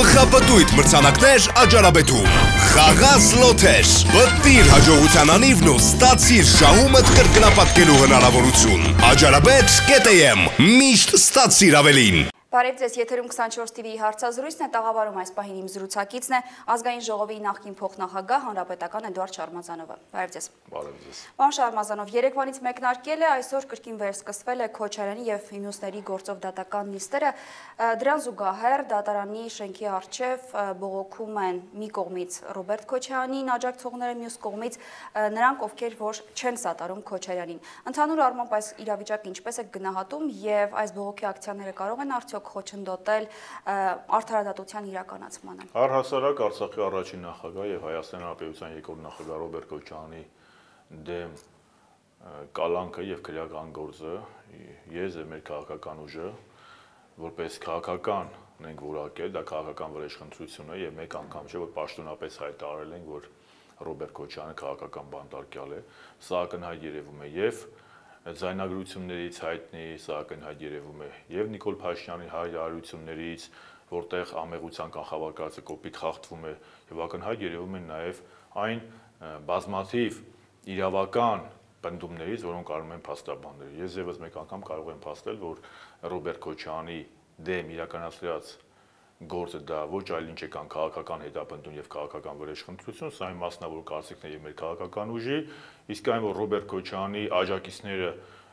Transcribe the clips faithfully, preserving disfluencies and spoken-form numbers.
Գլխապտույտ մրցանակներ Աջարաբեդում։ Խաղաս լոթեր, վտիր հաջողության անիվն ու ստացիր շահումդ կրկնապատկելու հնարավորություն։ Աջարաբեդ կետ եմ, միշտ ստացիր ավելին։ Բարև ձեզ, եթերում քսանչորս տիվիի հարցազրույցն է, տաղավարում այս պահին իմ զրուցակիցն է Ազգային ժողովի նախկին փոխնախագահ հանրապետական Էդուարդ Շարմազանովը։ Բարև ձեզ։ Բարև ձեզ։ Պարոն Շարմազանով, երեկվանից մեկնարկել է, այսօր կրկին վերսկսվել է Քոչարյանի եւ մյուսների գործով դատական նիստերը։ Դրան զուգահեռ դատարանի շենքի առջև բողոքում են մի կողմից Ռոբերտ Քոչարյանին աջակցողները, մյուս կողմից նրանք, ովքեր որ չեն սատարում Քոչարյանին։ Ընդհանուր առմամբ այս իրավիճակը ինչպես է գնահատում եւ այս բողոքի ակցիաները կարող են արդյոք խոչընդոտել արդարադատության իրականացմանը։ Առհասարակ Արցախի առաջին նախագահ եւ Հայաստանի Հանրապետության երկրորդ նախագահ Ռոբերտ Քոչարյանի դեմ կալանքը եւ քրեական գործը ես եւ մեր քաղաքական ուժը որպես քաղաքական ենք որակել, դա քաղաքական վրեժխնդրություն է եւ մեկ անգամ չէ որ պաշտոնապես հայտարարել ենք որ Ռոբերտ Քոչարյանը քաղաքական բանտարկյալ է, սա ակնհայտ երևում է եւ ձայնագրություններից հայտնի, սա ակնհայտ երևում է եւ Նիկոլ Փաշինյանի հայտարարություններից, որտեղ ամեղության կանխավարկածը կոպիտ խախտվում է եւ ակնհայտ երևում են նաեւ այն բազմաթիվ իրավական պնդումներից, որոնք արում են փաստաբանները։ Ես եւս մեկ անգամ կարող եմ փաստել, որ Ռոբերտ Քոչարյանի դեմ իրականացրած գործը դա ոչ այլ ինչ է կան քաղաքական հետապնդում եւ քաղաքական վրեժխնդրություն, սա այն մասնավոր կարծիքն է եւ մեր քաղաքական ուժի, իսկ այն որ Ռոբերտ Քոչարյանի աջակիցները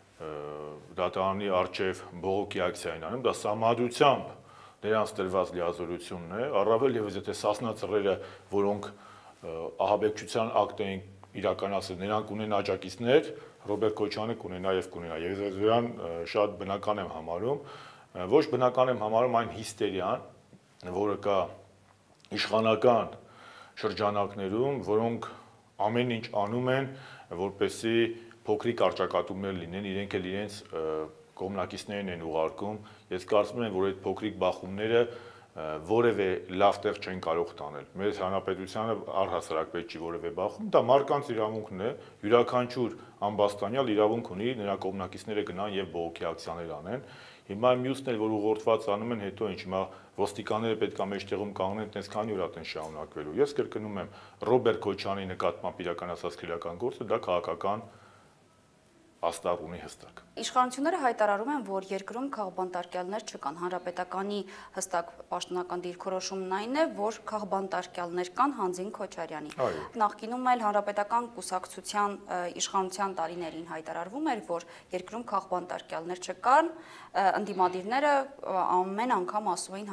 դատարանի առջև բողոքի ակցիա են անում, դա սահմանադրությամբ նրանց տրված լիազորությունն է, առավել եւս եթե Սասնա ծռերը, որոնք ահաբեկչության ակտ են իրականացրել, նրանք ունեն աջակիցներ, Ռոբերտ Քոչարյանը կունենա եւ կունենա։ Ես դրան շատ բնական եմ համարում, ոչ բնական եմ համարում այն հիստերիան, որը կա իշխանական շրջանակներում, որոնք ամեն ինչ անում են, որպեսզի փոքրիկ արճակատումներ լինեն, իրենք էլ իրենց կողմնակիցներին են ուղարկում։ Ես կարծում եմ, որ այդ փոքրիկ բախումները որևէ լավ տեղ չեն կարող տանել։ Մեր հանրապետությանը առհասարակ պետք չի որևէ բախում, դա մարդկանց իրավունքն է, յուրաքանչյուր ամբաստանյալ իրավունք ունի նրա կողմնակիցները գնան եւ բողոքի ակցիաներ անեն։ Հիմա մյուսն էլ որ ուղղորդված անում են, հետո ինչ, հիմա ոստիկանները պետք է մեջտեղում կանգնեն, տես քանի օր ատեն շարունակվելու։ Ես կրկնում եմ, Ռոբերտ Քոչարյանի նկատմամբ իրականացած քրեական գործը դա քաղաքական աստառ ունի հստակ։ Իշխանությունները հայտարարում են, որ երկրում քաղբանտարկյալներ չկան։ Հանրապետականի հստակ պաշտոնական դիրքորոշումն այն է, որ քաղբանտարկյալներ կան Հանձին Քոչարյանի։ Նախկինում էլ հանրապետական կուսակցության իշխանության տարիներին հայտարարվում էր, որ երկրում քաղբանտարկյալներ չկան, ընդդիմադիրները ամեն անգամ ասում էին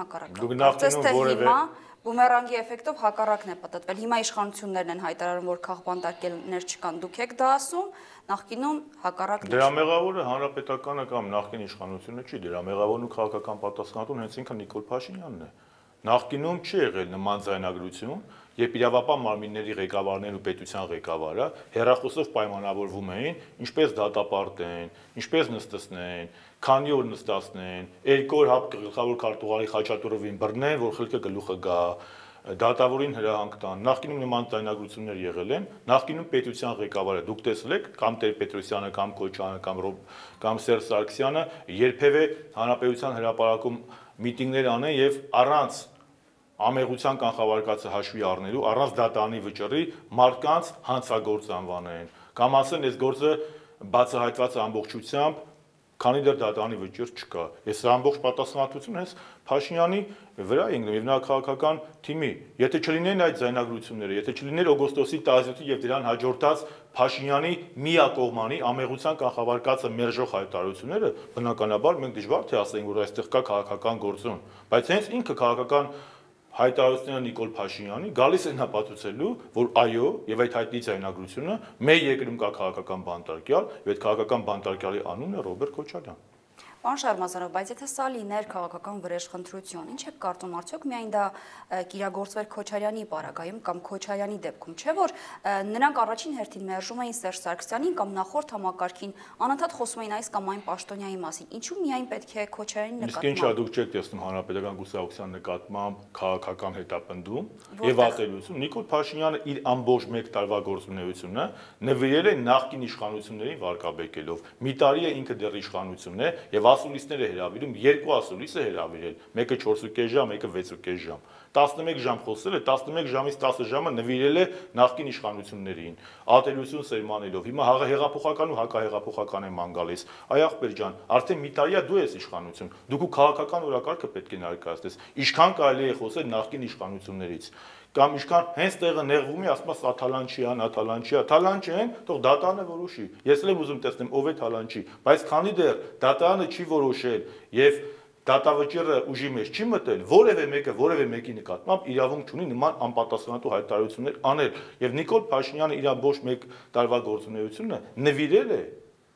հակառակը։ Բումերանգի էֆեկտով հակառակն է պատտվել։ Հիմա իշխանություններն են հայտարարում, որ քաղբանտարկյալներ չկան, դուք եք դա ասում, նախկինում հակառակն է։ Դրա մեղավորը հանրապետականը կամ նախկին իշխանությունը չի, դրա մեղավորն ու քաղաքական պատասխանատուն հենց ինքը Նիկոլ Փաշինյանն է։ Նախկինում չի եղել նման ձայնագրություն, երբ իրավապահ մարմինների ղեկավարներն ու պետության ղեկավարը հեռախոսով պայմանավորվում էին, ինչպես դատապարտեն, ինչպես նստեցնեն, քանի օր նստացնեն, երկու օր հապ գլխավոր քարտուղարի Խաչատուրովին բռնեն, որ խելքը գլուխը գա, դատավորին հրահանգ տան։ Նախկինում նման ձայնագրություններ եղել են, նախկինում պետության ղեկավարը դուք տեսել եք կամ Տեր-Պետրոսյանը կամ Քոչարյանը կամ կամ Սերժ Սարգսյանը երբևէ հանրապետության հրապարակում միտինգներ անեն եւ առանց ամեղության կանխավարկածը հաշվի առնելու, առանց դատարանի վճռի մարդկանց հանցագործ անվանեն, կամ ասեն այս գործը բացահայտված ամբողջությամբ, քանի դեռ դատարանի վճիռ չկա։ Ես ամբողջ պատասխանատվությունը հենց Փաշինյանի վրա ենք եւ նրա քաղաքական թիմի։ Եթե չլինեն այդ ձայնագրությունները, եթե չլիներ օգոստոսի տասնյոթի եւ դրան հաջորդած Փաշինյանի միակողմանի ամեղության կանխավարկածը մերժող հայտարարությունները, բնականաբար մենք դժվար թե ասենք, որ այստեղ կա քաղաքական գործոն, բայց հենց ինքը քաղաքական հայտարարությունները Նիկոլ Փաշինյանի գալիս են ապացուցելու, որ այո, եւ այդ հայտնի ձայնագրությունը մեր երկրում կա քաղաքական բանտարկյալ, եւ այդ քաղաքական բանտարկյալի անունն է Ռոբերտ Քոչարյան։ Պարոն Շարմազանով, բայց եթե սա լիներ քաղաքական վրեժխնդրություն, ինչ եք կարծում, արդյոք միայն դա կիրագործվեր Քոչարյանի պարագայում կամ Քոչարյանի դեպքում, չէ՞ որ նրանք առաջին հերթին մերժում էին Սերժ Սարգսյանին կամ նախորդ համակարգին, անընդհատ խոսում էին այս կամ այն պաշտոնյայի մասին։ Ինչու միայն պետք է Քոչարյանին նկատմամբ։ Իսկ ինչա դուք չեք տեսնում հանրապետական կուսակցության նկատմամբ քաղաքական հետապնդում եւ ատելություն։ Նիկոլ Փաշինյանը իր ամբողջ մեկ տարվա գործունեությունը նվիրել է նախկին իշխանություններին վարկաբեկելով։ Մի տարի է ինքը դեռ իշխանությունն է եւ ասուլիսներ է հրավիրում, երկու ասուլիս է հրավիրել, մեկը չորսուկես ժամ, մեկը վեցուկես ժամ։ տասնմեկ ժամ խոսել է, տասնմեկ ժամից տասը ժամը նվիրել է նախկին իշխանություններին, ատելություն սերմանելով։ Հիմա հեղափոխական ու հակահեղափոխական եմ անգալիս։ Այ ախպեր ջան, արդեն մի տարի է դու ես իշխանություն, դու քո քաղաքական օրակարգը պետք է ներկայացնես։ Ինչքան կարելի է խոսել նախկին իշխանություններից։ Կամ ինչքան հենց տեղը նեղվում է, ասում է սա թալանչի է, նա թալանչի է, թալանչի են, թող դատարանը որոշի։ Ես էլ եմ ուզում տեսնեմ ով է թալանչի, բայց քանի դեռ դատարանը չի որոշել եւ դատավճիռը ուժի մեջ չի մտել, որևէ մեկը որևէ մեկի նկատմամբ իրավունք չունի նման անպատասխանատու հայտարարություններ անել եւ Նիկոլ Փաշինյանը իր ամբողջ մեկ տարվա գործունեությունը նվիրել է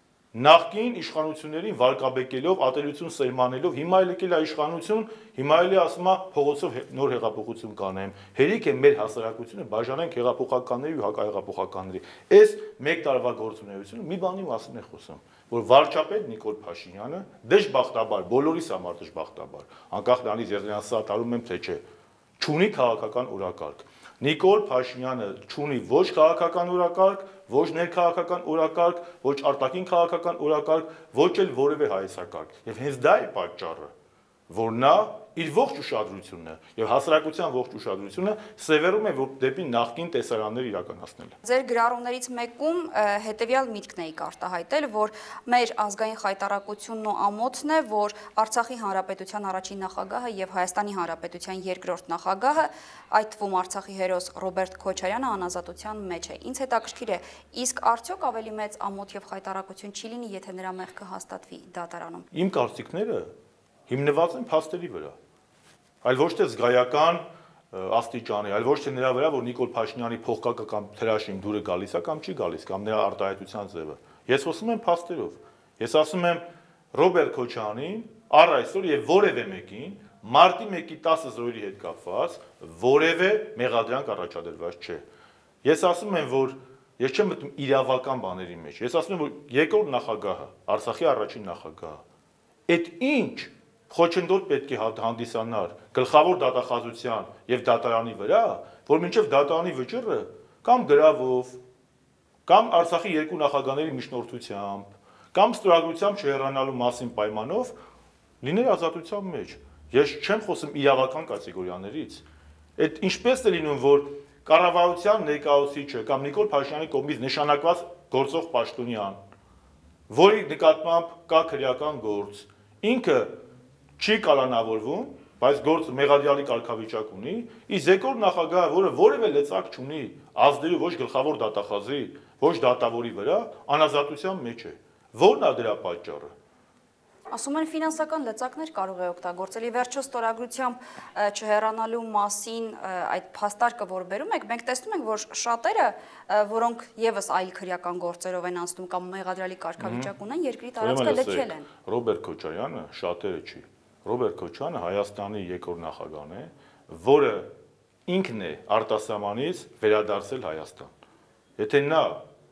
նախկին իշխանություններին վարկաբեկելով, ատելություն սերմանելով, հիմա էլ եկել է իշխանություն, հիմա էլ է ասում է փողոցով նոր հեղափոխություն կանեմ։ Հերիք է մեր հասարակությունը բաժանենք հեղափոխականների ու հակահեղափոխականների։ Այս մեկ տարվա գործունեությունը մի բանի մասին է խոսում, որ վարչապետ Նիկոլ Փաշինյանը դժբախտաբար, բոլորիս համար դժբախտաբար, անկախ նրանից ես նրան սատարում եմ թե չէ, չունի քաղաքական օրակարգ։ Նիկոլ Փաշինյանը չունի ոչ քաղաքական օրակարգ, ոչ ներքաղաքական օրակարգ, ոչ արտաքին քաղաքական օրակարգ, ոչ էլ որևէ հայեցակարգ։ Եվ հենց դա է պատճառը, որ նա իր ողջ ուշադրությունը եւ հասարակության ողջ ուշադրությունը սևեռում է որ դեպի նախկին տեսարաններ իրականացնել։ Ձեր գրառումներից մեկում հետեւյալ միտքն էիք արտահայտել, որ մեր ազգային խայտարակությունն ու ամոթն է, որ Արցախի հանրապետության առաջին նախագահը եւ Հայաստանի հանրապետության երկրորդ նախագահը, այդ թվում Արցախի հերոս Ռոբերտ Քոչարյանը անազատության մեջ է։ Ինձ հետաքրքիր է, իսկ արդյոք ավելի մեծ ամոթ եւ խայտարակություն չի լինի, եթե նրա մեղքը հաստատվի դատարանում։ Իմ կարծիքները հիմնված են փաստերի վրա, այլ ոչ թե զգայական աստիճանի, այլ ոչ թե նրա վրա, որ Նիկոլ Փաշինյանի փողկակը կամ թրաշին դուրը գալիս է կամ չի գալիս, կամ նրա արտահայտության ձևը։ Ես խոսում եմ փաստերով։ Ես ասում եմ Ռոբերտ Քոչարյանին առ այսօր եւ որևէ մեկին մարտի մեկի տասը զորերի հետ կապված որևէ մեղադրանք առաջադրված չէ։ Ես ասում եմ, որ ես չեմ մտնում իրավական բաների մեջ։ Ես ասում եմ, որ երկրորդ նախագահը, Արցախի առաջին նախագահը, այդ ինչ խոչընդոտ պետք է հանդիսանար գլխավոր դատախազության եւ դատարանի վրա, որ մինչեւ դատարանի վճիռը կամ գրավով, կամ Արցախի երկու նախագահների միջնորդությամբ, կամ ստորագրությամբ չհեռանալու մասին պայմանով լիներ ազատության մեջ։ Ես չեմ խոսում իրավական կատեգորիաներից։ Այդ ինչպես է լինում, որ կառավարության ներկայացուցիչը կամ Նիկոլ Փաշինյանի կողմից նշանակված գործող պաշտոնյան, որի նկատմամբ կա քրեական գործ, ինքը չի կալանավորվում, բայց գործը մեղադիալի կարգավիճակ ունի, իսկ երկրորդ նախագահը, որը որևէ լծակ չունի ազդելու ոչ գլխավոր դատախազի, ոչ դատավորի վրա, անազատության մեջ է։ Որն է դրա պատճառը։ Ասում են ֆինանսական լծակներ կարող է օգտագործել։ Ի վերջո ստորագրությամբ չհեռանալու մասին այդ փաստարկը, որ բերում եք, մենք տեսնում ենք, որ շատերը, որոնք եւս այլ քրեական գործերով են անցնում կամ մեղադրալի կարգավիճակ ունեն, երկրի տարածքը լքել են։ Ռոբերտ Քոչարյանը շատերը չի։ Ռոբերտ Քոչարյանը Հայաստանի երկրորդ նախագահն է, որը ինքն է արտասահմանից վերադարձել Հայաստան։ Եթե նա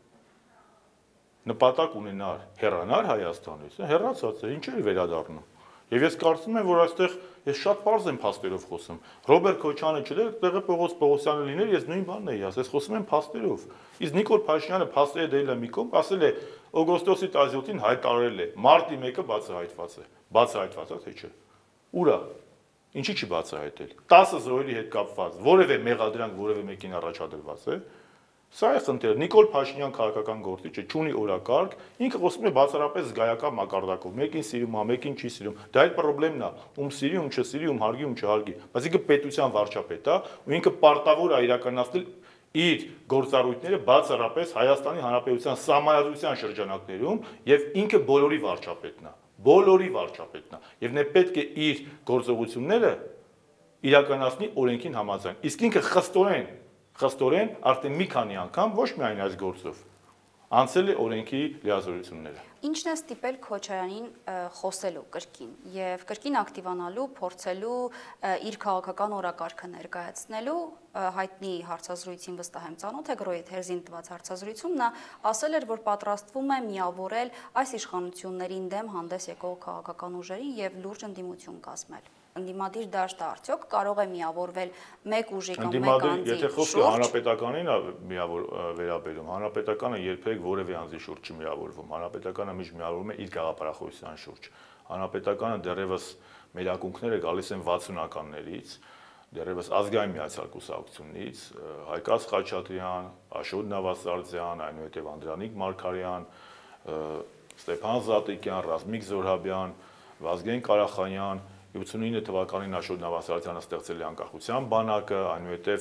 նպատակ ունենար հեռանալ Հայաստանից, հեռացած է, ինչ է վերադառնում։ Եվ ես կարծում եմ, որ այստեղ ես շատ պարզ եմ փաստերով խոսում։ Ռոբերտ Քոչարյանը չլեր, տեղը Պողոս Պողոսյանը լիներ, ես նույն բանն էի ասել, ես խոսում եմ փաստերով։ Իսկ Նիկոլ Փաշինյանը փաստերը դել է մի կողմ, ասել է օգոստոսի տասնյոթին հայտարարել է, մարտի մեկը բացահայտված է։ Բացահայտված է թե չէ։ Ուր է։ Ինչի՞ չի բացահայտել։ տասը զորերի հետ կապված որևէ մեղադրանք որևէ մեկին առաջադրված է։ Սա է խնդիրը։ Նիկոլ Փաշինյան քաղաքական գործիչը չունի օրակարգ, ինքը խոսում է բացառապես զգայական մակարդակով, մեկին սիրում է, մեկին չի սիրում։ Դա այդ խնդիրն է, ում սիրի, ում չսիրի, ում հարգի, ում չհարգի։ Բայց ինքը պետության վարչապետ է, ու ինքը պարտավոր է իրականացնել իր գործառույթները բացառապես Հայաստանի Հանրապետության սահմանադրության շրջանակներում, եւ ինքը բոլորի վարչապետն է, բոլորի վարչապետն է, եւ նա պետք է իր գործողությունները իրականացնի օրենքին համաձայն։ Իսկ ինքը խստորեն Խստորեն արդեն մի քանի անգամ ոչ միայն այս գործով անցել է օրենքի լիազորությունները։ Ինչն է ստիպել Քոչարյանին խոսելու կրկին եւ կրկին ակտիվանալու, փորձելու իր քաղաքական օրակարգը ներկայացնելու հայտնի հարցազրույցին վստահ եմ ծանոթ եք Ռոյեթ Հերզին տված հարցազրույցում նա ասել էր, որ պատրաստվում է միավորել այս իշխանություններին դեմ հանդես եկող քաղաքական ուժերին եւ լուրջ ընդդիմություն կազմել։ Ընդդիմադիր դաշտը արդյոք կարող է միավորվել մեկ ուժի կամ մեկ անձի շուրջ։ Եթե խոսքը հանրապետականին է միավոր վերաբերում, հանրապետականը երբեք որևէ անձի շուրջ չի միավորվում, հանրապետականը միշտ միավորվում է իր գաղափարախոսության շուրջ։ Հանրապետականը դեռևս մեր ակունքները գալիս են վաթսունականներից, դեռևս ազգային միացյալ կուսակցությունից, Հայկաց Խաչատրյան, Աշոտ Նավասարդյան, այնուհետև Անդրանիկ Մարգարյան, Ստեփան Զատիկյան, Ռազմիկ Զորհաբյան, Վազգեն Կարախանյան, ութսունինը թվականին Աշոտ Նավասարդյանը ստեղծել է անկախության բանակը, այնուհետև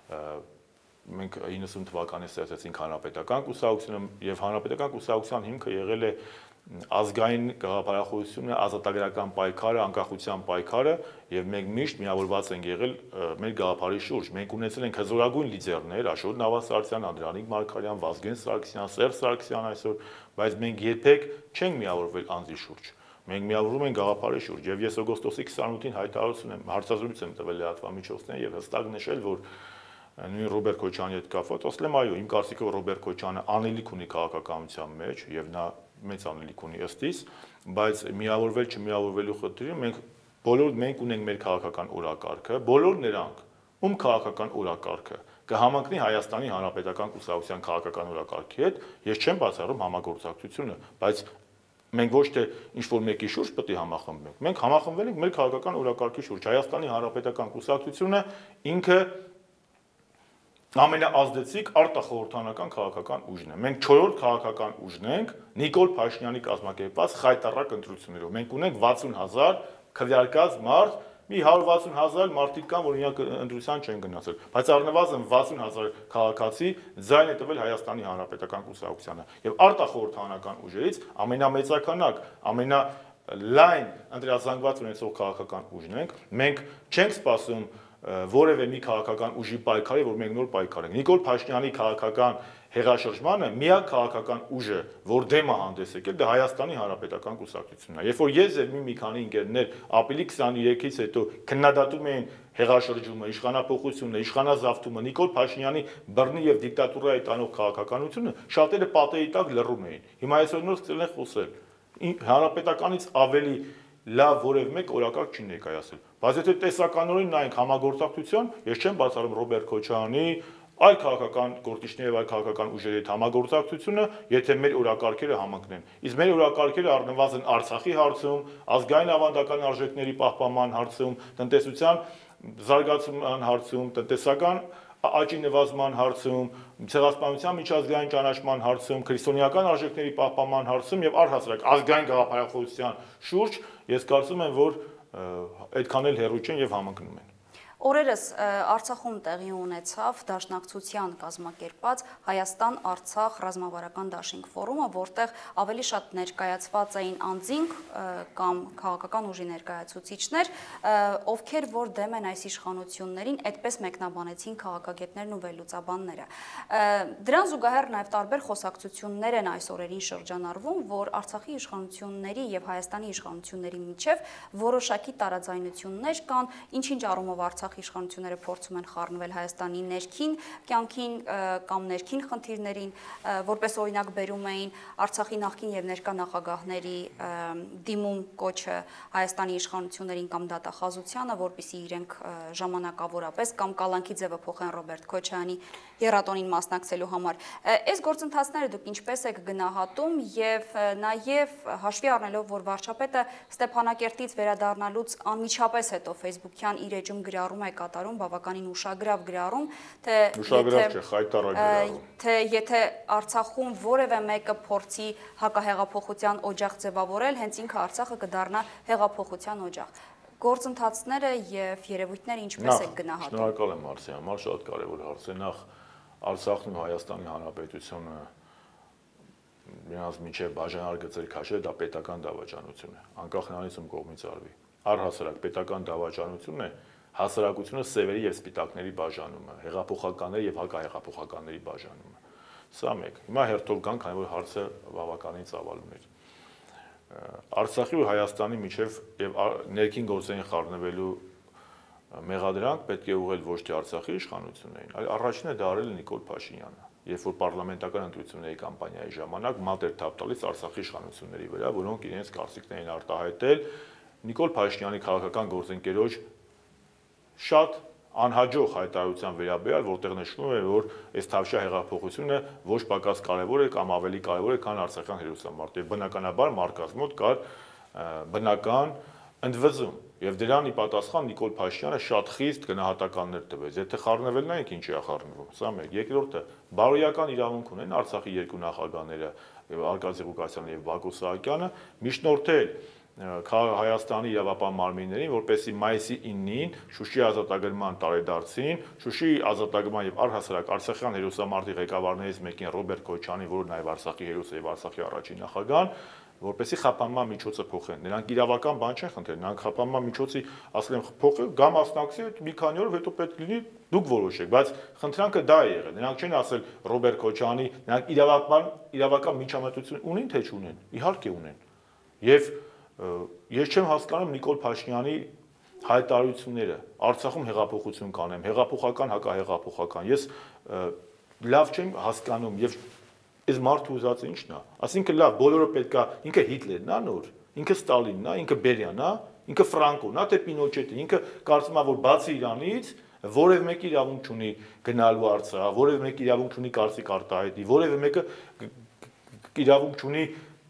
մենք իննսուն թվականին ստեղծեցինք հանրապետական կուսակցությունը եւ հանրապետական կուսակցության հիմքը եղել է ազգային գաղափարախոսությունը, ազատագրական պայքարը, անկախության պայքարը եւ մենք միշտ միավորված ենք եղել մեր գաղափարի շուրջ։ Մենք ունեցել ենք հզորագույն լիդերներ, Աշոտ Նավասարդյան, Անդրանիկ Մարգարյան, Վազգեն Սարգսյան, Սերժ Սարգսյան այսօր, բայց մենք երբեք չենք միավորվել անձի շուրջ։ Մենք միավորվում ենք գաղափարի շուրջ եւ ես օգոստոսի քսանութին հայտարարություն եմ, հարցազրույց եմ տվել լրատվամիջոցներին եւ հստակ նշել, որ նույն Ռոբերտ Քոչարյանի հետ կապված, ասել եմ, այո, իմ կարծիքով Ռոբերտ Քոչարյանը անելիք ունի քաղաքականության մեջ եւ նա մեծ անելիք ունի ըստիս, բայց միավորվել չմիավորվելու խնդիրը մենք բոլոր մենք ունենք մեր քաղաքական օրակարգը, բոլոր նրանք, ում քաղաքական օրակարգը կհամընկնի Հայաստանի Հանրապետական կուսակցության քաղաքական օրակարգի հետ, ես չեմ բացառում համագործակցությունը, բայց մենք ոչ թե ինչ-որ մեկի շուրջ պետք է համախմբենք, մենք համախմբվել ենք մեր քաղաքական օրակարգի շուրջ, Հայաստանի Հանրապետական կուսակցությունը ինքը ամենաազդեցիկ արտախորհրդանական քաղաքական ուժն է։ Մենք չորրորդ քաղաքական ուժն ենք Նիկոլ Փաշինյանի կազմակերպած խայտառակ ընտրություններով։ Մենք ունենք վաթսուն հազար քվեարկած մարդ, մի հարյուր վաթսուն հազար մարդիկ կան, որ իրենք ընտրության չեն գնացել, բայց առնվազն վաթսուն հազար քաղաքացի ձայն է տվել Հայաստանի Հանրապետական կուսակցությանը։ Եվ արտախորհրդանական ուժերից ամենամեծականակ, ամենալայն ընտրազանգված ունեցող քաղաքական ուժն ենք։ Մենք չենք սպասում որևէ մի քաղաքական ուժի պայքարի, որ մենք նոր պայքար ենք։ Նիկոլ Փաշինյանի քաղաքական հեղաշրջմանը միակ քաղաքական ուժը, որ դեմ է հանդես եկել, դա Հայաստանի Հանրապետական կուսակցությունն է։ Երբ որ ես եւ մի քանի ընկերներ ապրիլի քսաներեքից հետո քննադատում էին հեղաշրջումը, իշխանապողությունը, իշխանազավթումը, Նիկոլ Փաշինյանի բռնի եւ դիկտատուրայի տանող քաղաքականությունը, շատերը պատերի տակ լռում էին։ Հիմա այսօր նոր սկսել են խոսել։ Հանրապետականից ավելի լավ որևէ մեկ օրակարգ չի ներկայացել։ Բայց եթե տեսականորեն նայենք համագործակցություն, ես չեմ բացառում Ռոբերտ Քոչարյանի այլ քաղաքական գործիչների եւ այլ քաղաքական ուժերի հետ համագործակցությունը, եթե մեր օրակարգերը համընկնեն։ Իսկ մեր օրակարգերը առնվազն Արցախի հարցում, ազգային ավանդական արժեքների պահպանման հարցում, տնտեսության զարգացման հարցում, տնտեսական աճի նվազման հարցում, ցեղասպանության միջազգային ճանաչման հարցում, քրիստոնեական արժեքների պահպանման հարցում եւ առհասարակ ազգային գաղափարախոսության շուրջ, ես կարծում եմ, որ այդքան էլ հեռու չեն եւ համընկնում են։ Օրերս Արցախում տեղի ունեցավ դաշնակցության կազմակերպած Հայաստան-Արցախ ռազմավարական դաշինք ֆորումը, որտեղ ավելի շատ ներկայացված էին անձինք կամ քաղաքական ուժի ներկայացուցիչներ, ովքեր որ դեմ են այս իշխանություններին, այդպես մեկնաբանեցին քաղաքագետներն ու վերլուծաբանները։ Դրան զուգահեռ նաև տարբեր խոսակցություններ են այս օրերին շրջանառվում, որ Արցախի իշխանությունների եւ Հայաստանի իշխանությունների միջև որոշակի տարաձայնություններ կան, ինչ-ինչ առումով Արցախ իշխանությունները փորձում են խառնվել Հայաստանի ներքին կյանքին կամ ներքին խնդիրներին, որպես օրինակ բերում էին Արցախի նախկին եւ ներկա նախագահների դիմում կոչը Հայաստանի իշխանություններին կամ դատախազությանը, որպեսզի իրենք ժամանակավորապես կամ կալանքի ձևը փոխեն Ռոբերտ Քոչարյանի եռատոնին մասնակցելու համար։ Այս գործընթացները դուք ինչպես եք գնահատում եւ նաեւ հաշվի առնելով, որ վարչապետը Ստեփանակերտից վերադառնալուց անմիջապես հետո Facebook-յան իր էջում գրառում է կատարում բավականին ուշագրավ գրառում, թե ուշագրավ չէ, խայտառակ գրառում, թե եթե Արցախում որևէ մեկը փորձի հակահեղափոխության օջախ ձևավորել, հենց ինքը Արցախը կդառնա հեղափոխության օջախ։ Գործընթացները եւ երևույթները ինչպես եք գնահատում։ Շնորհակալ եմ հարցի համար, շատ կարեւոր հարց է։ Նախ Արցախն ու Հայաստանի Հանրապետությունը նրանց միջև բաժանար գծեր քաշել, դա պետական դավաճանություն է, անկախ նրանից ում կողմից արվի։ Առհասարակ պետական դավաճանությունն է հասարակությունը սևերի եւ սպիտակների բաժանումը, հեղափոխականների եւ հակահեղափոխականների բաժանումը։ Սա մեկ։ Հիմա հերթով գանք, քանի որ հարցը բավականին ծավալուն էր։ Արցախի ու Հայաստանի միջև եւ ներքին գործերին խառնվելու մեղադրանք պետք է ուղղել ոչ թե Արցախի իշխանություններին, այլ առաջինը դա արել է Նիկոլ Փաշինյանը, երբ որ պարլամենտական ընտրությունների կամպանիայի ժամանակ մատ էր թափ տալիս Արցախի իշխանությունների վրա, որոնք իրենց կարծիքներին արտահայտել Նիկոլ Փաշինյանի քաղաքական գործընկերոջ շատ անհաջող հայտարարության վերաբերյալ, որտեղ նշվում է, որ այս Թավշյա հեղափոխությունը ոչ պակաս կարևոր է կամ ավելի կարևոր է, քան արցախյան հերոսամարտը։ Եվ բնականաբար մարկած մոտ կար բնական ընդվզում եւ դրանի պատասխան Նիկոլ Փաշինյանը շատ խիստ գնահատականներ տվեց։ Եթե խառնվելն է, ինչի է խառնվում։ Սա մեկ, երկրորդը բարոյական իրավունք ունեն Արցախի երկու նախագահները Արգազի Ղուկասյանն եւ Բակո Սահակյանը միջնորդել Հայաստանի իրավապահ մարմիններին, որպեսզի մայիսի իննին Շուշի ազատագրման տարեդարձին, Շուշի ազատագրման եւ առհասարակ Արցախյան հերոսամարտի ղեկավարներից մեկին Ռոբերտ Քոչարյանին, որը նաեւ Արցախի հերոս է եւ Արցախի առաջին նախագահան, որպեսզի խափանման միջոցը փոխեն։ Նրանք իրավական բան չեն խնդրել, նրանք խափանման միջոցի, ասել եմ, փոխել, գա մասնակցի մի քանի օր, հետո պետք լինի դուք որոշեք, բայց խնդրանքը դա է եղել։ Նրանք չեն ասել Ռոբերտ Քոչարյանի, նրանք իրավական իրավական միջամտություն ունին թե չունեն։ Իհարկե ունեն։ Եվ ես չեմ հասկանում Նիկոլ Փաշինյանի հայտարարությունները, Արցախում հեղափոխություն կանեմ, հեղափոխական, հակահեղափոխական։ Ես լավ չեմ հասկանում եւ այս մարդը ուզածը ի՞նչն է։ Այսինքն լավ, բոլորը պետքա, ինքը Հիտլերն է նոր, ինքը Ստալինն է, ինքը Բերիան է, ինքը Ֆրանկոն է, թե Պինոչետը, ինքը կարծում է, որ բացի Իրանից որևէ մեկը իրավունք չունի գնալու Արցախ, որևէ մեկը իրավունք չունի կարծիք արտահայտի, որևէ մեկը իրավունք չունի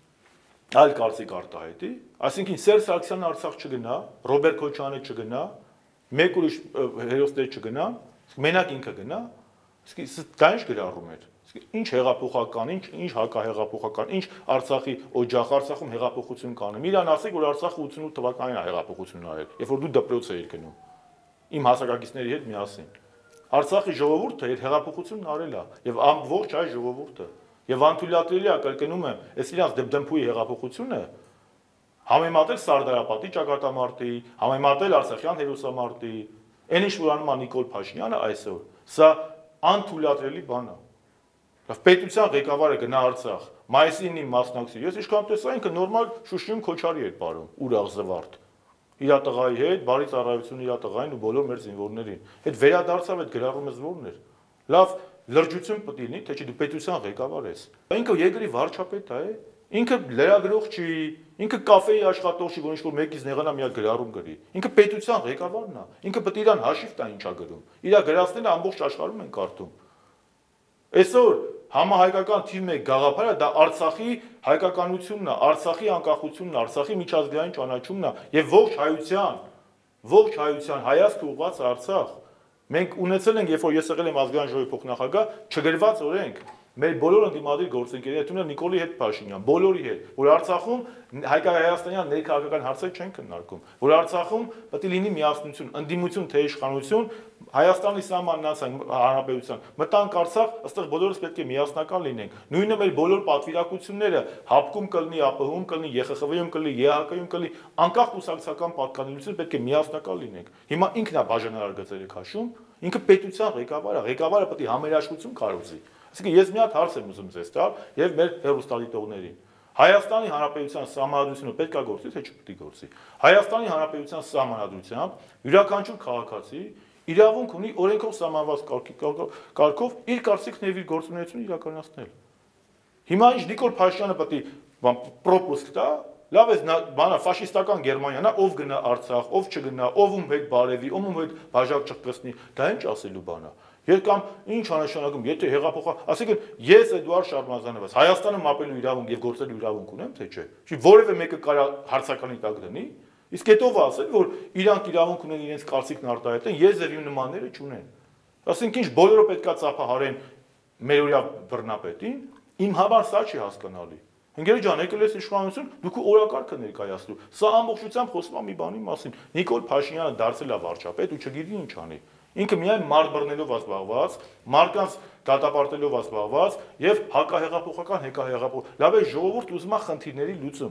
այլ կարծիք արտահայտի։ Այսինքն Սերժ Սարգսյանը Արցախ չգնա, Ռոբերտ Քոչարյանը չգնա, մեկ ուրիշ հերոսներ չգնա, մենակ ինքը գնա, դա ինչ գրառում էր։ Ինչ հեղափոխական, ինչ ինչ հակահեղափոխական, ինչ Արցախի օջախ, Արցախում հեղափոխություն կանեմ։ Իրան ասեք, որ Արցախը ութանասուն թվականին է հեղափոխություն արել, երբ որ դու դպրոց էիր գնում։ Իմ հասակակիցների հետ միասին։ Արցախի ժողովուրդը այդ հեղափոխությունն արել է եւ ամբողջ այ ժողովուրդը։ Եվ անթույլատրելի է, կրկնում եմ, այս իրանց դմդմփուի հեղափոխությունը համեմատել Սարդարապատի ճակատամարտի, համեմատել Արցախյան հերոսամարտի, այն ինչ որ անում է Նիկոլ Փաշինյանը այսօր, սա անթույլատրելի բան է։ Լավ, պետության ղեկավարը գնա Արցախ, մայիսի ինին մասնակցի։ Ես ինչքան տեսա, ինքը նորմալ Շուշիում Քոչարի էր ապարում, ուրախ զվարթ։ Իր տղայի հետ, բարի ծառայություն իր տղային ու բոլոր մեր զինվորներին։ Այդ վերադարձավ այդ գրառումս որն էր։ Լավ, լրջություն պետք է լինի, թե չի դու պետության ղեկավար ես։ Ինքը երկրի վարչապետ է, ինքը լրագրող չի, ինքը կաֆեի աշխատող չի, որ ինչ-որ մեկից նեղանա մի հատ գրառում գրի։ Ինքը պետության ղեկավարն է։ Ինքը պետք է իրան հաշիվ տա ինչա գրում։ Իր գրածները ամբողջ աշխարհում են կարդում։ Այսօր համահայկական թիվ մեկ գաղափարը դա Արցախի հայկականությունն է, Արցախի անկախությունն է, Արցախի միջազգային ճանաչումն է եւ ողջ հայության, ողջ հայության հայացք ուղղված Արցախ։ Մենք ունեցել ենք, երբ որ ես եղել եմ ազգային ժողովի փոխնախագահ, չգրված օրենք, մեր բոլոր ընդդիմադիր գործընկերների հետ ունեն Նիկոլի հետ Փաշինյան, բոլորի հետ, որ Արցախում հայկա-հայաստանյան ներքաղաքական հարցեր չեն քննարկում, որ Արցախում պետք է լինի միասնություն, ընդդիմություն թե իշխանություն, Հայաստանի սահմաննացան հանրապետության, մտանք Արցախ, ըստեղ բոլորս պետք է միասնական լինենք։ Նույնը մեր բոլոր պատվիրակությունները ՀԱՊԿ-ում կլինի, ԱՊՀ-ում կլինի, ԵԽԽՎ-ում կլինի, ԵՀԿ-ում կլինի, անկախ կուսակցական պատկանելիությունը պետք է միասնական լինենք։ Հիմա ինքն է բաժանարար գծերը քաշում, ինքը պետության ղեկավարը, ղեկավարը պետք է համերաշխություն կառուցի։ Այսինքն ես մի հատ հարց եմ ուզում ձեզ տալ եւ մեր հեռուստադիտողներին։ Հայաստանի Հանրապետության սահմանադրությունը պետք է գործի, թե չպետք է գործի։ Հայաստանի Հանրապետության սահմանադրությամբ յուրաքանչյուր քաղաքացի իրավունք ունի օրենքով սահմանված կարգով իր կարծիքն եւ իր գործունեությունը իրականացնել։ Հիմա ինչ Նիկոլ Փաշինյանը պետք է պրոպուսկ տա, լավ է բանա ֆաշիստական Գերմանիան, ով գնա Արցախ, ով չգնա, ով ում հետ բարևի, ում ում հետ բաժակ չխկսնի, դա ինչ ասելու բան է։ Երկամ ինչ անշանակում, եթե հեղափոխա, ասիկն ես Էդուարդ Շարմազանովս Հայաստանը մապելու իրավունք եւ գործելու իրավունք ունեմ, թե չէ։ Չի որևէ մեկը կարա հարցականի տակ դնի։ Իսկ հետո ասել, որ իրանք իրավունք ունեն իրենց կարծիքն արտահայտեն, ես եւ իմ նմանները չունեն։ Ասենք ինչ բոլորը պետքա ծափահարեն մերօրյա բռնապետին, իմ համար սա չի հասկանալի։ Ընկեր ջան, եկել ես իշխանություն, դուք օրակարգը ներկայացրու։ Սա ամբողջությամբ խոսում է մի բանի մասին։ Նիկոլ Փաշինյանը դարձել է վարչապետ ու չգիտի ինչ անի։ Ինքը միայն մարդ բռնելով ազբաղված, մարդկանց դատապարտելով ազբաղված եւ հակահեղափոխական հեկահեղափոխ։ Լավ է ժողովուրդ ուզում է խնդիրների լուծում։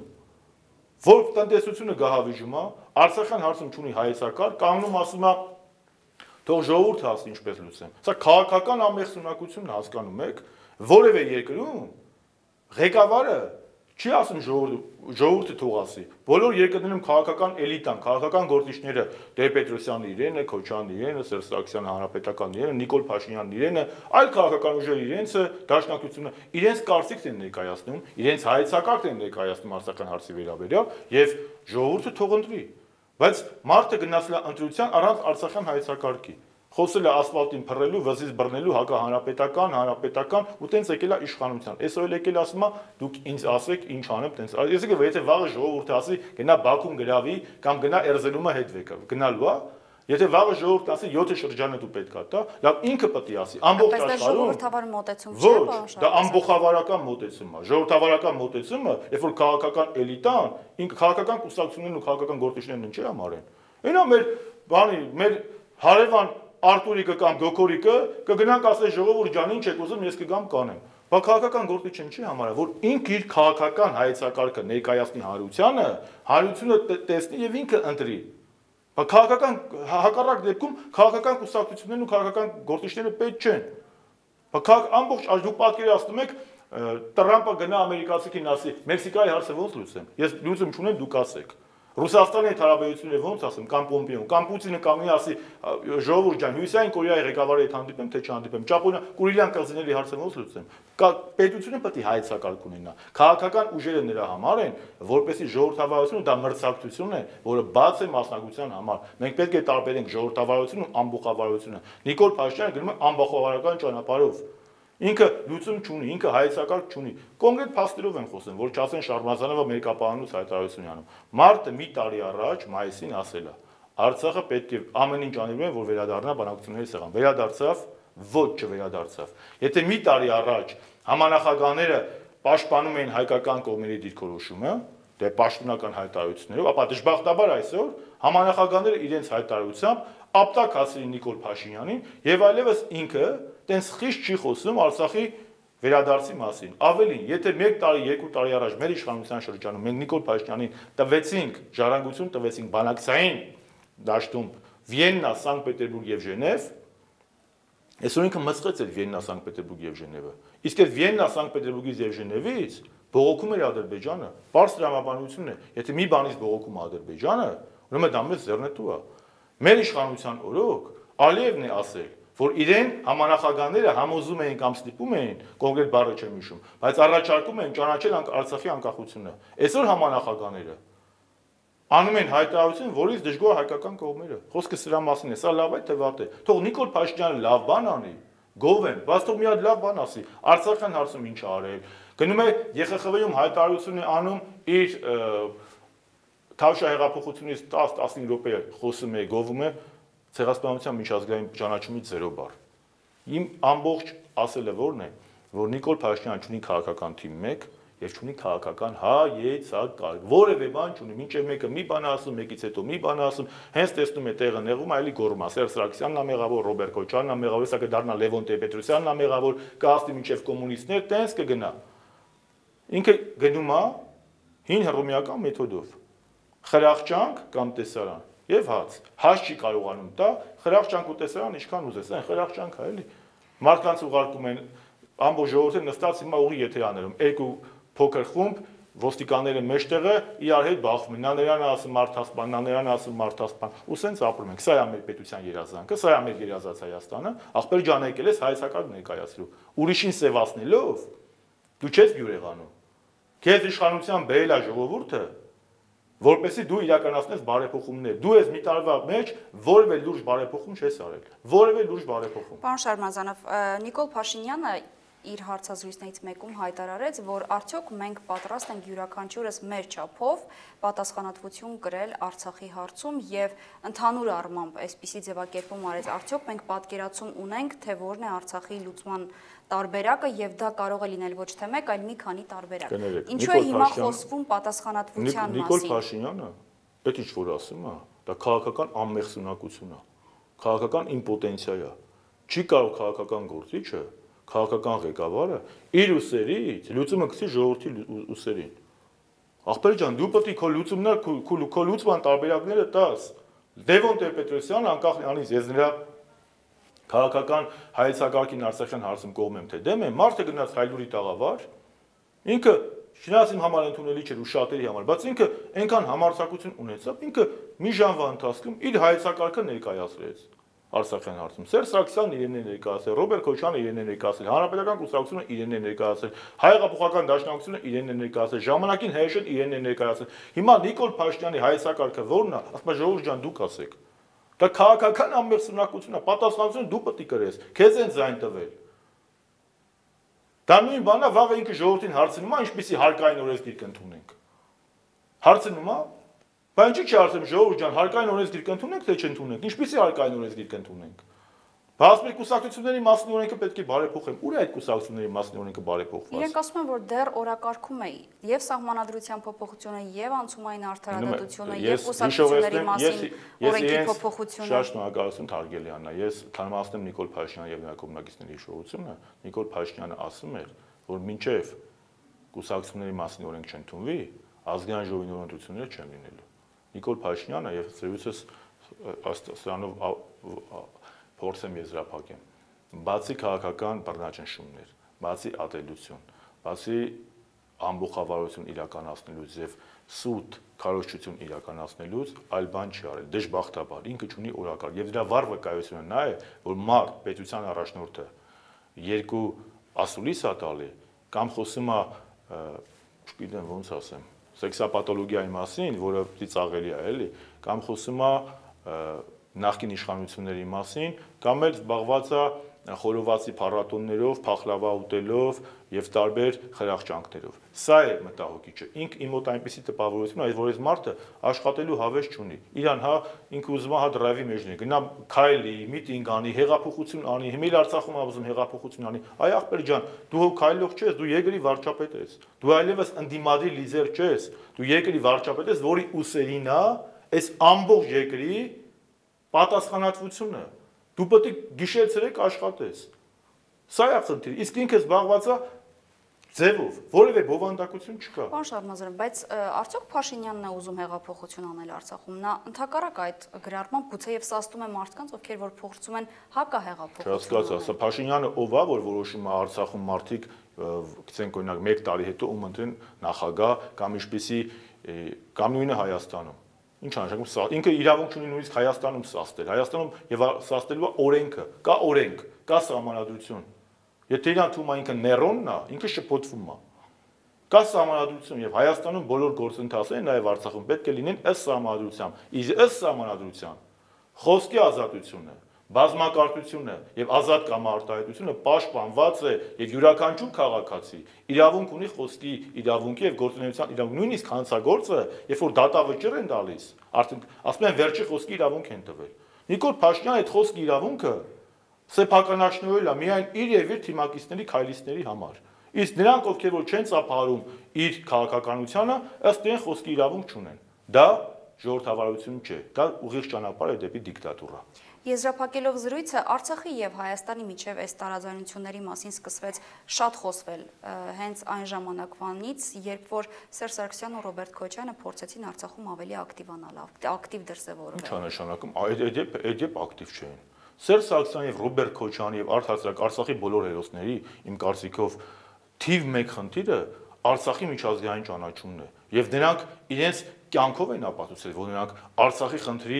Որ տնտեսությունը գահավիժում է, Արցախյան հարցում չունի հայեցակարգ, կանգնում ասում է թող ժողովուրդը ասի ինչպես լուծեմ։ Սա քաղաքական ամենասունակությունն հասկանում եք, որևէ երկրում ղեկավարը չի ասում ժողովուրդը թող ասի։ Բոլոր երկրներում քաղաքական էլիտան, քաղաքական գործիչները Տեր-Պետրոսյանը իրենը, Քոչարյանը իրենը, Սերժ Սարգսյանը հանրապետական իրենը, Նիկոլ Փաշինյանն իրենը, այլ քաղաքական ուժեր իրենցը, դաշնակցությունը իրենց կարծիքն են ներկայացնում, իրենց հայեցակարգն են ներկայացնում Արցախյան հարցի վերաբերյալ եւ ժողովուրդը թող ընտրի։ Բայց մարդը գնացել է ընտրության առանց Արցախյան հայեցակարգի։ Խոսել է ասֆալտին փռելու, վզից բռնելու, հակահանրապետական, հանրապետական ու տենց եկել է իշխանության։ Այսօր էլ եկել ասում է դուք ինձ ասեք ինչ անեմ, տենց։ Այսինքն եթե վաղը ժողովուրդը ասի գնա Բաքուն գրավի կամ գնա Էրզելումը հետ վեկա, գնալու է։ Եթե վաղը ժողովուրդը ասի յոթ շրջանը դու պետք է տա, լավ ինքը պետք է ասի ամբողջ աշխարհում։ Ժողովրդավար մոտեցում չէ, ոչ, դա ամբողջավարական մոտեցում է։ Ժողովրդավարական մոտեցումը, երբ որ քաղաքական էլիտան, ինքը քաղաքական կուսակցություններն ու քաղաքական գործիչներն ինչի համար են։ Այնա մեր բանի, մեր հարևան Արտուրիկը կամ Գոկորիկը կգնանք ասել ժողովուրդ ջան, ինչ եք ուզում, ես կգամ կանեմ։ Բա քաղաքական գործիչը ինչի համար է, որ ինքը իր քաղաքական հայեցակարգը ներկայացնի հանրությանը, հանրությունը տեսնի եւ ինքը ընտրի։ Բա քաղաքական հակառակ դեպքում քաղաքական կուսակցություններն ու քաղաքական գործիչները պետք չեն։ Բա քաղաք ամբողջ դուք պատկերացնում եք Տրամպը գնա ամերիկացիքին ասի Մեքսիկայի հարցը ոնց լուծեմ։ Ես լուծում չունեմ, դուք ասեք։ Ռուսաստանի հետ հարաբերությունները ոնց ասեմ, կամ Պոմպեոն, կամ Պուտինը կանգնի ասի ժողովուրդ ջան, Հյուսիսային Կորեայի ղեկավարի հետ հանդիպեմ, թե չհանդիպեմ, Ճապոնիա, Կուրիլյան կղզիների հարցը ոնց լուծեմ։ Պետությունը պետք է հայեցակարգ ունենա։ Քաղաքական ուժերը նրա համար են, որպեսզի ժողովրդավարությունը դա մրցակցություն է, որը բաց է մասնակցության համար։ Մենք պետք է տարբերենք ժողովրդավարությունը ու ամբողջավարությունը։ Նիկոլ Փաշինյանը գնում է ամբողջավարական ճանապարհով։ Ինքը լուծում չունի, ինքը հայեցակարգ չունի։ Կոնկրետ փաստերով են խոսում, որ չասեն Շարմազանովը մերկապահանուց հայտարարություն անում։ Մարտը մի տարի առաջ մայիսին ասել է. Արցախը պետք է ամեն ինչ անելու են, որ վերադառնա բանակցությունների սեղան։ Վերադարձավ, ոչ չվերադարձավ։ Եթե մի տարի առաջ համանախագահները պաշտպանում էին հայկական կողմերի դիրքորոշումը, դե պաշտոնական հայտարարություններով, ապա դժբախտաբար այսօր համանախագահները իրենց հայտարարությամբ ապտակ հասցրին Նիկոլ Փաշինյանին եւ այլևս ինքը տենց խիստ չի խոսում Արցախի վերադարձի մասին։ Ավելին, եթե մեկ տարի, երկու տարի առաջ մեր իշխանության շրջանում մենք Նիկոլ Փաշինյանին տվեցինք ժառանգություն, տվեցինք բանակցային դաշտում Վիեննա, Սանկտ-Պետերբուրգ եւ Ժնև, այսօր ինքը մսխեց էր Վիեննա, Սանկտ-Պետերբուրգ եւ Ժնևը։ Իսկ այդ Վիեննա, Սանկտ-Պետերբուրգից եւ Ժնևից բողոքում էր Ադրբեջանը, բարձր տրամաբանություն է։ Եթե մի բանից բողոքում է Ադրբեջանը, ուրեմն դա մեծ ձեռնտու է։ Մեր իշխանության օրոք Ալիևն է ասել, որ իրեն համանախագահները համոզում էին կամ ստիպում էին, կոնկրետ բառը չեմ հիշում, բայց առաջարկում են ճանաչել Արցախի անկախությունը։ Այսօր համանախագահները անում են հայտարարություն, որից դժգոհ հայկական կողմերը։ Խոսքը սրա մասին է, սա լավ է թե վատ է։ Թող Նիկոլ Փաշինյանը լավ բան անի, գովեն, բայց թող մի հատ լավ բան ասի։ Արցախյան հարցում ինչ արել։ Գնում է Ե Խ Խ V-ում հայտարարություն է անում իր Թավշյա հեղափոխությունից տասը տասնհինգ րոպե խոսում է, գովում է ցեղասպանության միջազգային ճանաչումից զերո բառ։ Իմ ամբողջ ասելը որն է, որ Նիկոլ Փաշինյանը ունի քաղաքական թիմ մեկ եւ ունի քաղաքական հայեցակարգ։ Որևէ բան չունի, մինչեւ մեկը մի բան ասում, մեկից հետո մի բան ասում, հենց տեսնում է տեղը նեղում, այլի գոռում է Սերժ Սարգսյանն է մեղավոր, Ռոբերտ Քոչարյանն է մեղավոր, սա կդառնա Լևոն Տեր-Պետրոսյանն է մեղավոր, կհասնի մինչեւ կոմունիստներ, տենց կգնա։ Ինքը գնում է հին հռոմեական մեթոդով։ Խրախճանք կամ տեսարան եւ հաց։ Հաց չի կարողանում տա, խրախճանք ու տեսարան ինչքան ուզես, այն խրախճանք է, էլի։ Մարդկանց ուղարկում են ամբողջ ժողովուրդը նստած հիմա ուղի եթերաներում, երկու փոքր խումբ, ոստիկանները մեջտեղը իրար հետ բախվում են, նա նրան ասում մարդասպան, նա նրան ասում մարդասպան, ու սենց ապրում ենք։ Սա է մեր պետության երազանքը, սա է մեր երազած Հայաստանը, ախպեր ջան եկել ես հայեցակարգ ներկայացրու։ Ուրիշին սևացնելով դու չես բյուրեղանում։ Քեզ իշխանության բերել է ժողովուրդը, որպեսզի դու իրականացնես բարեփոխումներ։ Դու ես մի տարվա մեջ որևէ լուրջ բարեփոխում չես արել։ Որևէ լուրջ բարեփոխում։ Պարոն Շարմազանով, Նիկոլ Փաշինյանը իր հարցազրույցներից մեկում հայտարարեց, որ արդյոք մենք պատրաստ ենք յուրաքանչյուրս մեր չափով պատասխանատվություն կրել Արցախի հարցում եւ ընդհանուր առմամբ այսպիսի ձևակերպում արեց, արդյոք մենք պատկերացում ունենք, թե որն է Արցախի լուծման տարբերակը եւ դա կարող է լինել ոչ թե մեկ, այլ մի քանի տարբերակ։ Ինչու է հիմա խոսվում պատասխանատվության մասին։ Նիկոլ Փաշինյանը դա ինչ որ ասում է, դա քաղաքական անմեղսունակություն է, քաղաքական իմպոտենցիա է։ Չի կարող քաղաքական գործիչը, քաղաքական ղեկավարը իր ուսերից լուծումը գցի ժողովրդի ուսերին։ Ախպեր ջան, դու պետք է քո լուծումներ, քո լուծման տարբերակները տաս։ Լևոն Տեր-Պետրոսյանը անկախ անից ես նրա քաղաքական հայեցակարգին Արցախյան հարցում կողմ եմ թե դեմ եմ, մարդը գնաց Հայլուրի տաղավար, ինքը շնաց իմ համար ընդունելի չէր ու շատերի համար, բայց ինքը այնքան համարձակություն ունեցավ, ինքը մի ժամվա ընթացքում իր հայեցակարգը ներկայացրեց Արցախյան հարցում։ Սերժ Սարգսյանն իրենն է ներկայացրել, Ռոբերտ Քոչարյանը իրենն է ներկայացրել, Հանրապետական կուսակցությունը իրենն է ներկայացրել, Հայ հեղափոխական դաշնակցությունը իրենն է ներկայացրել, Ժամանակին ՀՀՇ-ն իրենն է ներկայացրել։ Հիմա Նիկոլ Փաշինյանի հայեցակարգը ո՞րն է, ասում է ժողովուրդ ջան, դուք ասեք։ Դա քաղաքական ամբողջությունն է, պատասխանատվությունը դու պետք է կրես, քեզ են ձայն տվել։ Դա նույն բանն է, վաղը ինքը ժողովրդին հարցնում է, ինչպեսի հարկային օրենսգիր կընդունենք։ Հարցնում է, բայց ինչի՞ չի հարցնում ժողովուրդ ջան, հարկային օրենսգիր կընդունենք թե չընդունենք, ինչպեսի հարկային օրենսգիր կընդունենք։ Բազմի կուսակցությունների մասնի օրենքը պետք է բարեփոխեն։ Ուր է այդ կուսակցությունների մասնի օրենքը բարեփոխված։ Իրենք ասում են, որ դեռ օրակարգում է եւ սահմանադրության փոփոխությունը, եւ անցումային արդարադատությունը, եւ կուսակցությունների մասին օրենքի փոփոխությունը։ Շատ շնորհակալություն Թարգելյանա։ Ես թարմացնեմ Նիկոլ Փաշինյանի եւ նրա կողմնակիցների հիշողությունը։ Նիկոլ Փաշինյանը ասում էր, որ մինչեւ կուսակցությունների մասնի օրենք չընդունվի, ազգային ժողովի նորընտրությունները չեն լինելու։ Նիկոլ Փաշինյանը եւ ծերուցս սրանով փորձեմ եզրափակեմ։ Բացի քաղաքական բռնաճնշումներ, բացի ատելություն, բացի ամբողջավարություն իրականացնելուց եւ սուտ քարոզչություն իրականացնելուց, այլ բան չի արել։ Դժբախտաբար ինքը ունի օրակարգ եւ դրա վառ վկայությունը նա է, որ մարդ պետության առաջնորդը երկու ասուլիս է տալի կամ խոսում է, չգիտեմ ոնց ասեմ, սեքսապաթոլոգիայի մասին, որը ծիծաղելի է, էլի, կամ խոսում է նախկին իշխանությունների մասին, կամ էլ զբաղված է խորովածի փառատոններով, փախլավա ուտելով եւ տարբեր խրախճանքներով։ Սա է մտահոգիչը։ Ինք իմ մոտ այնպեսի տպավորություն է, որ այս մարդը աշխատելու հավես չունի։ Իրան հա ինքը ուզում է հա դրայվի մեջ լինի, գնա քայլի, միտինգ անի, հեղափոխություն անի, հիմա Արցախում ուզում հեղափոխություն անի։ Այ ախպեր ջան, դու հո քայլող չես, դու երկրի վարչապետ ես։ Դու այլևս ընդդիմադիր լիդեր չես։ Դու երկրի վարչապետ ես, որի ուսերին է այս ամբողջ երկրի պատասխանատվությունը։ Դու պետք է գիշեր-ցերեկ աշխատես։ Սա է խնդիրը։ Իսկ ինքը զբաղված է ձևով, որևէ բովանդակություն չկա։ Պարոն Շարմազարյան, բայց արդյոք Փաշինյանն է ուզում հեղափոխություն անել Արցախում։ Նա ընդհակառակ այդ գրառմամբ գուցեև սաստում է մարդկանց, ովքեր որ փորձում են հակահեղափոխություն։ Չհասկացա, սա Փաշինյանը ով է, որ որոշում է Արցախում մարդիկ, գցենք օրինակ մեկ տարի հետո ում ընտրեն նախագահ կամ ինչպեսի կամ նույնը Հայաստանում։ Ինչ անշանակում սա ինքը իրավունք ունի նույնիսկ Հայաստանում սաստել։ Հայաստանում եւ սաստելու է օրենքը, կա օրենք, կա սահմանադրություն։ Եթե իրան թվում է ինքը նեռոնն է, ինքը շփոթվում է։ Կա սահմանադրություն եւ Հայաստանում բոլոր գործընթացները նաեւ Արցախում պետք է լինեն ըստ սահմանադրության։ Իսկ ըստ սահմանադրության խոսքի ազատությունը, բազմակարծությունը եւ ազատ կամարտահայտությունը պաշտպանված է եւ յուրաքանչյուր քաղաքացի իրավունք ունի խոսքի իրավունքի եւ գործունեության իրավունք, նույնիսկ հանցագործը, երբ որ դատավճիռ են տալիս, արդեն ասում են վերջի խոսքի իրավունք են տվել։ Նիկոլ Փաշինյանը այդ խոսքի իրավունքը սեփականաշնորհել է միայն իր եւ իր թիմակիցների քայլիստների համար։ Իսկ նրանք, ովքեր որ չեն ծափահարում իր քաղաքականությանը, ըստ իրեն խոսքի իրավունք չունեն։ Դա ժողովրդավարություն չէ, դա ուղիղ ճանապարհ է դեպի դիկտատուրա։ Եզրափակելով զրույցը, Արցախի եւ Հայաստանի միջև այս տարաձայնությունների մասին սկսվեց շատ խոսվել հենց այն ժամանակվանից, երբ որ Սերժ Սարգսյանն ու Ռոբերտ Քոչյանը փորձեցին Արցախում ավելի ակտիվանալ, ակտիվ դրսևորվել։ Ինչ է նշանակում, այդ այդ ակտիվ չէին։ Սերժ Սարգսյանը եւ Ռոբերտ Քոչյանը եւ արդարացրակ Արցախի բոլոր հերոսների, իմ կարծիքով, թիվ մեկ խնդիրը Արցախի միջազգային ճանաչումն է։ Եվ նրանք իրենց կյանքով են ապացուցել, որ նրանք Արցախի խնդրի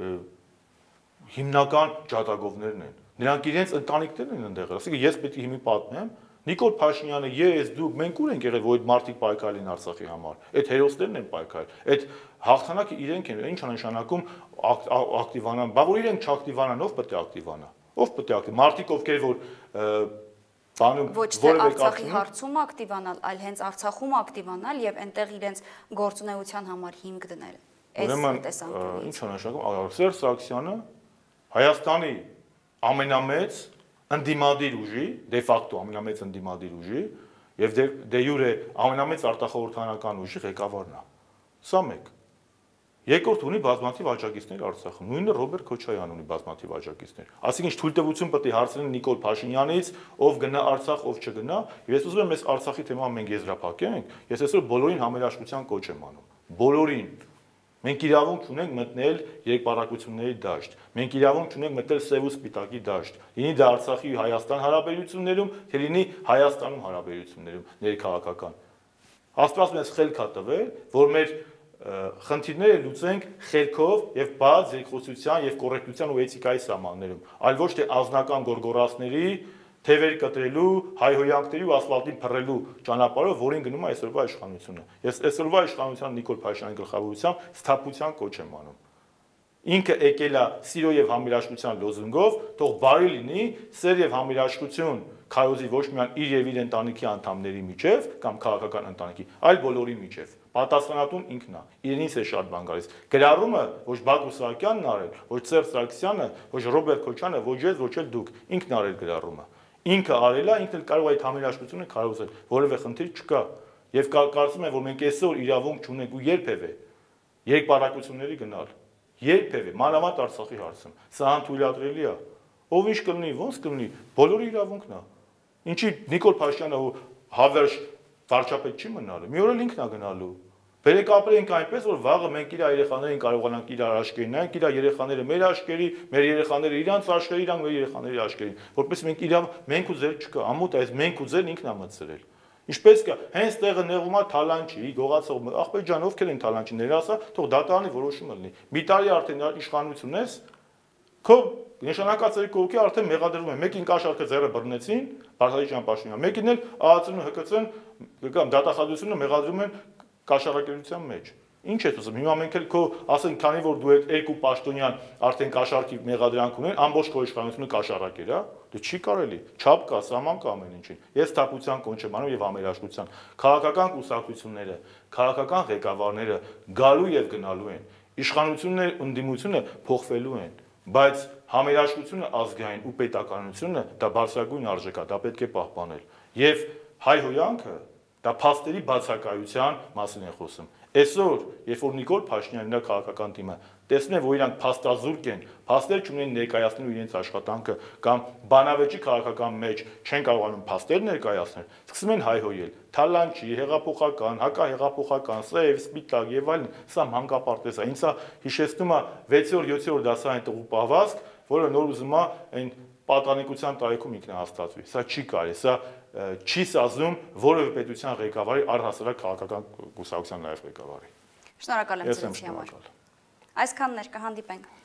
հիմնական ջատագովներն են։ Նրանք իրենց ընտանիքներն են ընդեղել։ Ասիկա ես պետք է հիմի պատմեմ, Նիկոլ Փաշինյանը, ես, դուք, մենք ուր ենք եղել, որ այդ մարդիկ պայքարել են Արցախի համար։ Այդ հերոսներն են պայքարել։ Այդ հաղթանակը իրենք են, ինչ նշանակում ակտիվանան, բա որ իրենք չակտիվանան, ով պետք է ակտիվանա։ Ով պետք է ակտիվ։ Մարդիկ, ովքեր որ բանում ոչ թե Արցախի հարցում ակտիվանալ, այլ հենց Արցախում ակտիվանալ եւ այնտեղ իրենց գործունեության համար հիմք դնել։ Ուրեմն ինչ նշանակում Սերժ Սարգսյանը Հայաստանի ամենամեծ ընդդիմադիր ուժի, դե ֆակտո ամենամեծ ընդդիմադիր ուժի եւ դե յուրե ամենամեծ արտախորհրդանական ուժի ղեկավարն է։ Սա մեկ։ Երկրորդ ունի բազմաթիվ աջակիցներ Արցախում։ Նույնը Ռոբերտ Քոչարյանն ունի բազմաթիվ աջակիցներ։ Այսինքն թույլտվություն պետք է հարցնել Նիկոլ Փաշինյանից, ով գնա Արցախ, ով չգնա։ Եվ ես ուզում եմ այս Արցախի թեման մենք եզրափակենք։ Ես այսօր բոլորին համերաշխության կոչ եմ անում։ Բոլորին։ Մենք իրավունք ունենք մտնել երկպարակությունների դաշտ։ Մենք իրավունք ունենք մտնել սև ու սպիտակի դաշտ։ Լինի դա Արցախի ու Հայաստան հարաբերություններում, թե լինի Հայաստանում հարաբերություններում ներքաղաքական։ Աստված մեզ խելք է տվել, որ մեր խնդիրները լուծենք խելքով եւ բաց երկխոսության եւ կոռեկտության ու էթիկայի սահմաններում, այլ ոչ թե ազնական գորգորացների, թևեր կտրելու, հայհոյանքների ու ասֆալտին փռելու ճանապարհով, որին գնում է այսօրվա իշխանությունը։ Ես այսօրվա իշխանության Նիկոլ Փաշինյանի գլխավորությամբ սթափության կոչ եմ անում։ Ինքը եկել է սիրո եւ համերաշխության լոզունգով, թող բարի լինի, սեր եւ համերաշխություն քայոզի ոչ միայն իր եւ իր ընտանիքի անդամների միջև կամ քաղաքական ընտանիքի, այլ բոլորի միջև։ Պատասխանատուն ինքն է, իրենից է շատ բան գալիս։ Գրառումը ոչ Բակո Սահակյանն արել, ոչ Սերժ Սարգսյանը, ոչ Ռոբերտ Քոչյանը, ոչ ես, ոչ էլ դուք, ինքն արել գրառումը։ Ինքը արել է, ինքն էլ կարող է այդ համերաշխությունը քայոզել, որևէ խնդիր չկա։ Եվ կարծում եմ, որ մենք այսօր իրավունք չունենք ու երբևէ երկպարտությունների գնալ։ Երբևէ, մանավանդ Արցախի հարցում, սա անթույլատրելի է։ Ով ինչ կլինի, ոնց կլինի, բոլորի իրավունքն է։ Ինչի Նիկոլ Փաշինյանը հավերժ վարչապետ չի մնալու, մի օր էլ ինքն է գնալու։ Բերեք ապրենք այնպես, որ վաղը մենք իր երեխաներին կարողանանք իր աշկերին նայենք, իր երեխաները մեր աշկերի, մեր երեխաները իրանց աշկերի, իրանք մեր երեխաների աշկերին, որպես մենք իրավ մենք ու ձեր չկա, ամոթ այս մենք ու ձեր ինքն է մտցրել։ Ինչպես կա, հենց տեղը նեղում է Թալանչի, գողացող ախպեր ջան, ովքեր են Թալանչի ներասա, թող դատարանի որոշումը լինի։ Մի տարի արդեն իշխանություն ես, քո նշանակացերի կողքի արդեն մեղադրվում են։ Մեկին կաշառքը ձեռը բռնեցին, Բարձրաճան Պաշտոնյան, մեկին էլ ԱԱՑ-ն ու ՀԿՑ-ն կամ դատախազությունը մեղադրում են կաշառակերության մեջ։ Ինչ է ուզում, հիմա մենք էլ քո ասենք, քանի որ դու եք երկու պաշտոնյան արդեն կաշառքի մեղադրանք ունեն, ամբողջ քո իշխանությունը կաշառակեր, հա։ Դե չի կարելի, չափ կա, սահման կա ամեն ինչին։ Ես թափության կոչ եմ անում եւ համերաշխության։ Քաղաքական կուսակցությունները, քաղաքական ղեկավարները գալու եւ գնալու են։ Իշխանությունն ու ընդդիմությունը փոխվելու են, բայց համերաշխությունը ազգային ու պետականությունը դա բարձրագույն արժեք է, դա պետք է պահպանել։ Եվ հայ հոյանքը դա փաստերի բացակայության մասին է խոսում։ Այսօր, երբ որ Նիկոլ Փաշինյանն իր քաղաքական թիմը տեսնեն, որ իրանք փաստազուրկ են, փաստեր չունեն ներկայացնելու իրենց աշխատանքը կամ բանավեճի քաղաքական մեջ չեն կարողանում փաստեր ներկայացնել, սկսում են հայհոյել։ Թալանչի, հեղափոխական, հակահեղափոխական, սև, սպիտակ եւ այլն, սա մանկապարտեզ է։ Ինձ սա հիշեցնում է վեցերորդ յոթերորդ դասարանի տղու պահվածք, որը նոր ուզում է այն պատանեկության տարիքում ինքնահաստատվի։ Սա չի կարելի, սա չի սազում որևէ պետության ղեկավարի, առհասարակ քաղաքական կուսակցության նաև ղեկավարի։ Շնորհակալ եմ ձեզ համար։ Այսքանն էր, կհանդիպենք։